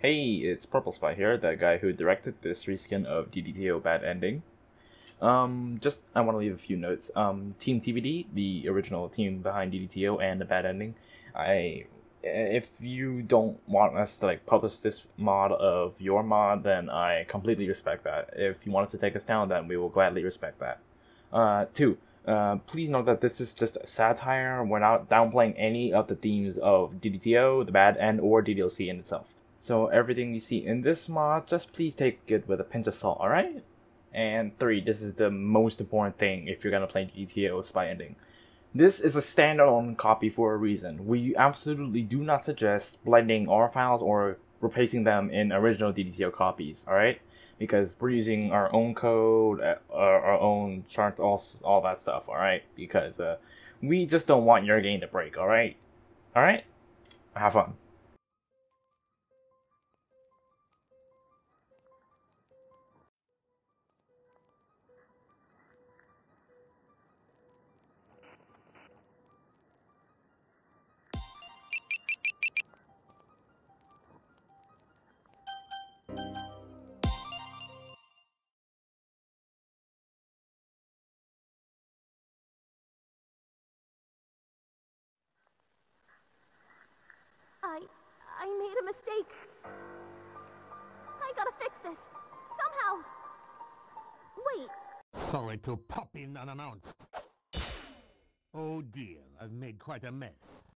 Hey, it's Purple Spy here, the guy who directed this reskin of DDTO Bad Ending. I want to leave a few notes. Team TBD, the original team behind DDTO and the Bad Ending, if you don't want us to publish this mod of your mod, then I completely respect that. If you want us to take us down, then we will gladly respect that. Two, please note that this is just a satire. We're not downplaying any of the themes of DDTO, the Bad End, or DDLC in itself. So everything you see in this mod, just please take it with a pinch of salt, alright? And 3, this is the most important thing if you're gonna play DDTO Spy Ending. This is a standalone copy for a reason. We absolutely do not suggest blending our files or replacing them in original DDTO copies, alright? Because we're using our own code, our own charts, all that stuff, alright? Because we just don't want your game to break, alright? Alright? Have fun. I made a mistake. I gotta fix this. Somehow. Wait. Sorry to pop in unannounced. Oh dear, I've made quite a mess.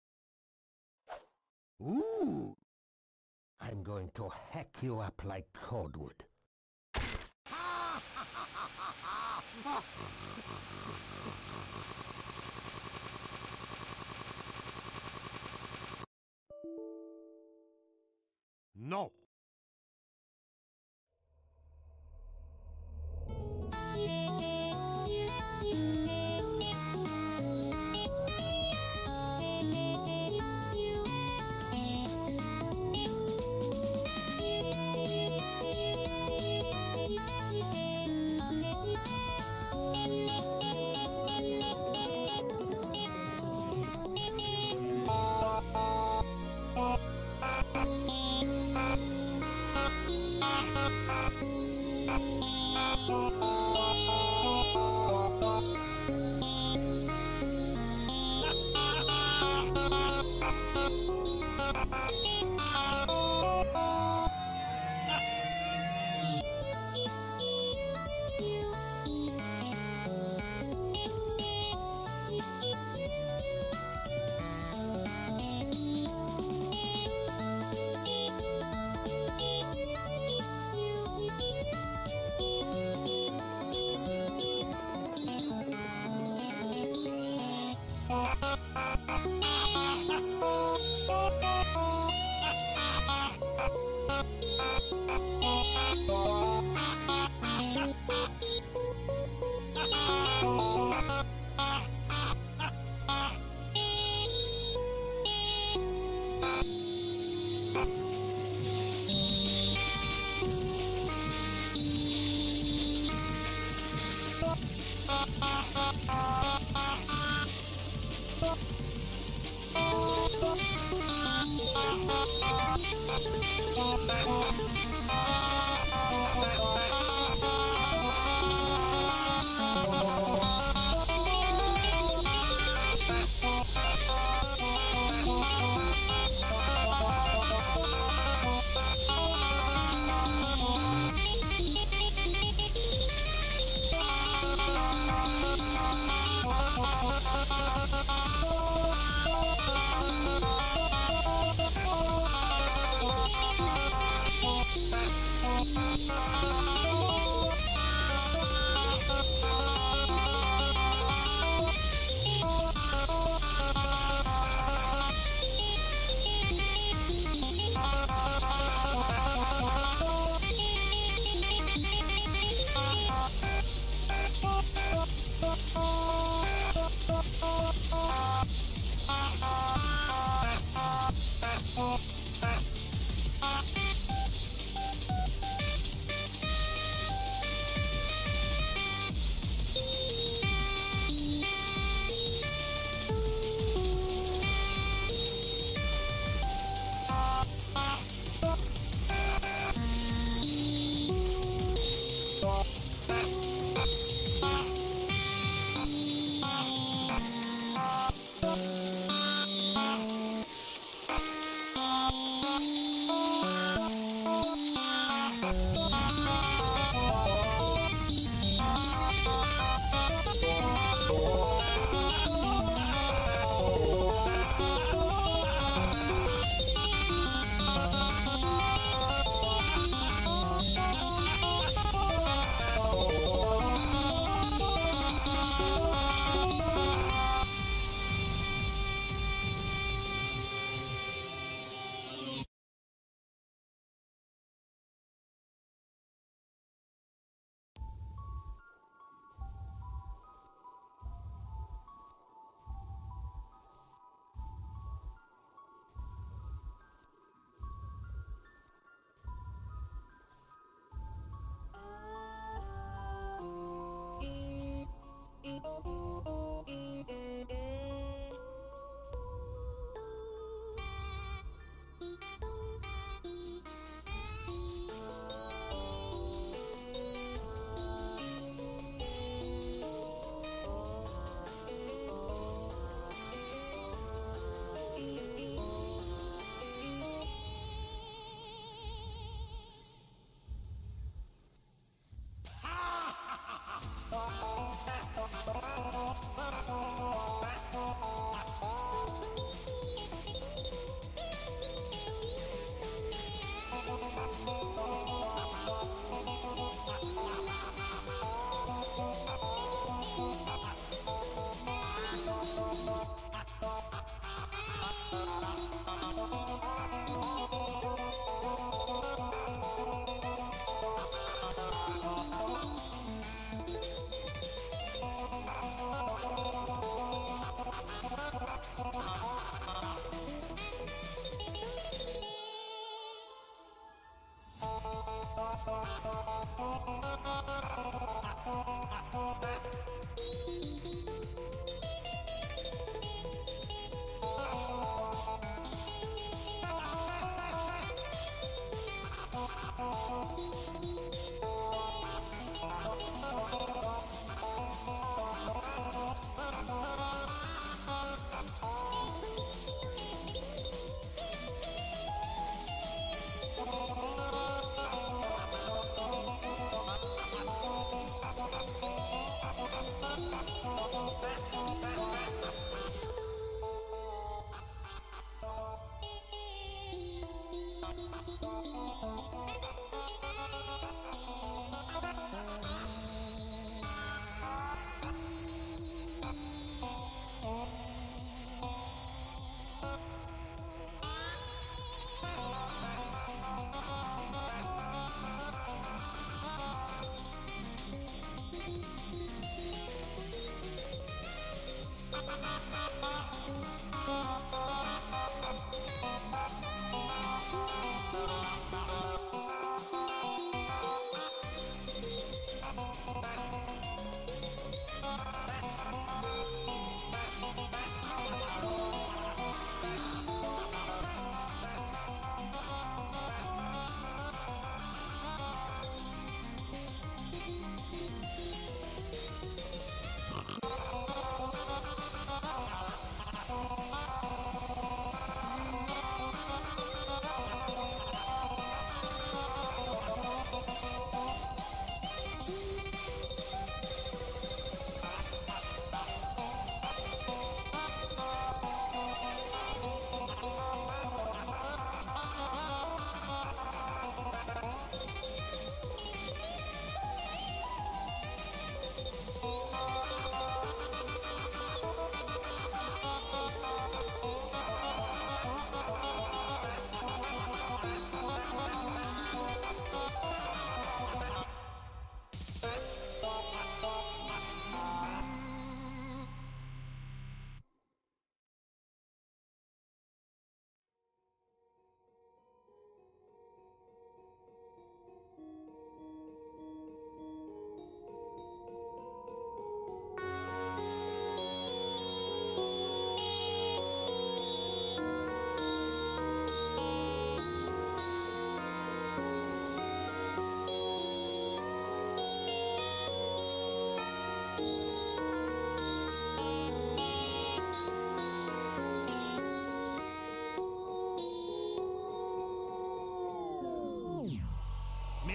Ooh! I'm going to hack you up like cordwood. No!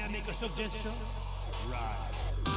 I make a suggestion? Right.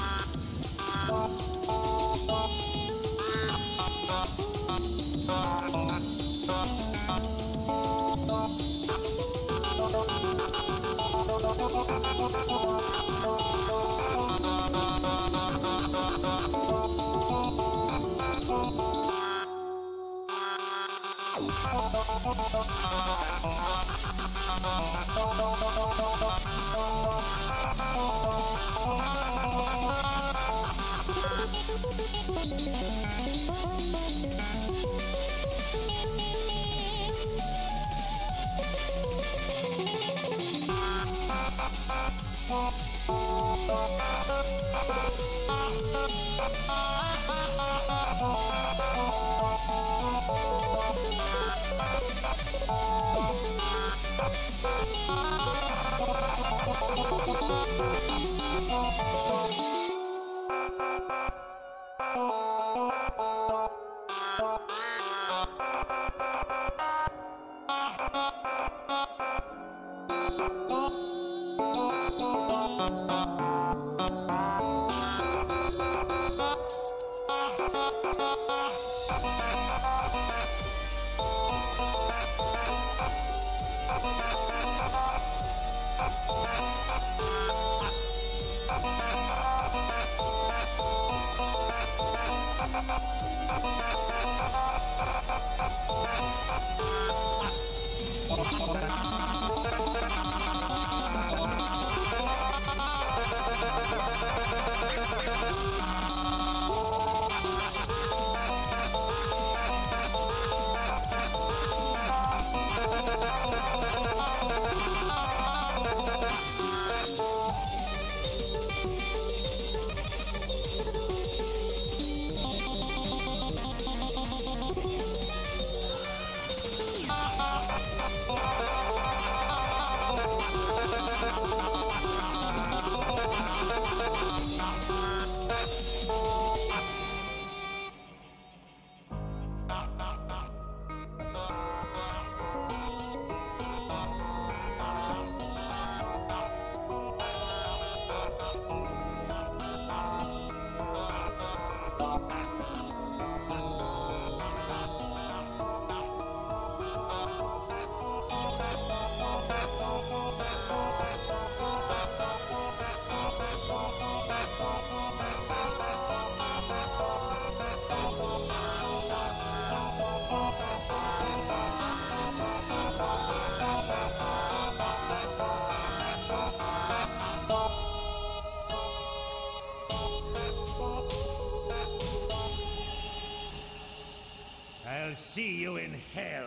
I'll see you in hell.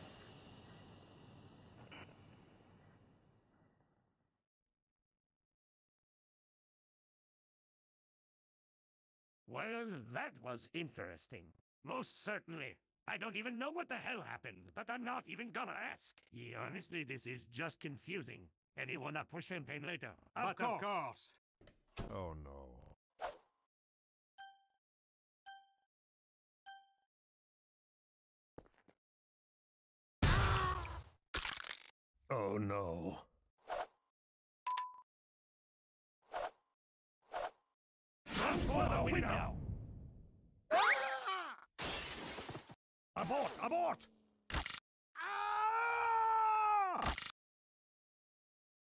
Well, that was interesting. Most certainly. I don't even know what the hell happened, but I'm not even gonna ask. Yeah, honestly, this is just confusing. Anyone up for champagne later? Of course. Oh no. Oh no. Run for the window! Abort! Abort!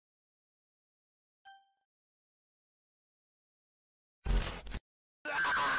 Ah!